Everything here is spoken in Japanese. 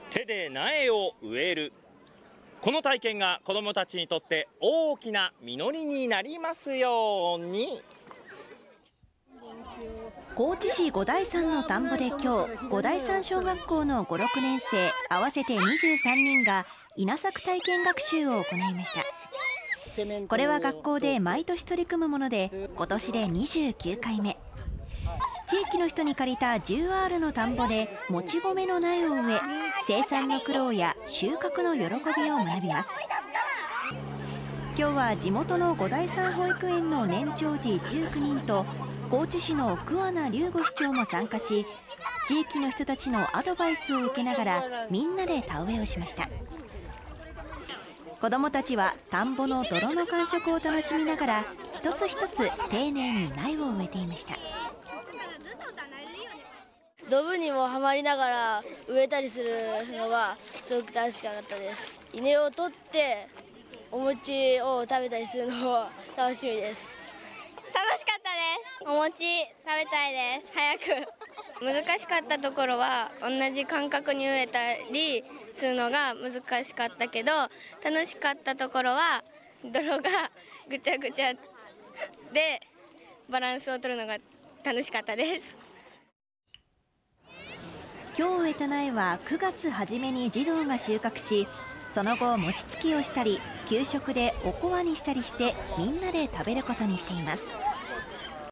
手で苗を植える。この体験が子どもたちにとって大きな実りになりますように。 高知市五台山の田んぼで今日、五台山小学校の5、6年生合わせて23人が稲作体験学習を行いました。これは学校で毎年取り組むもので、今年で29回目。地域の人に借りた 10R の田んぼでもち米の苗を植え、生産の苦労や収穫の喜びを学びます。今日は地元の五台山保育園の年長児19人と高知市の桑名龍吾市長も参加し、地域の人たちのアドバイスを受けながらみんなで田植えをしました。子どもたちは田んぼの泥の感触を楽しみながら一つ一つ丁寧に苗を植えていました。 ドブにもはまりながら植えたりするのはすごく楽しかったです。稲を取ってお餅を食べたりするのも楽しみです。 楽しかったです。お餅食べたいです。早く。難しかったところは同じ間隔に植えたりするのが難しかったけど、楽しかったところは泥がぐちゃぐちゃでバランスを取るのが楽しかったです。 今日植えた苗は9月初めに児童が収穫し、その後餅つきをしたり給食でおこわにしたりしてみんなで食べることにしています。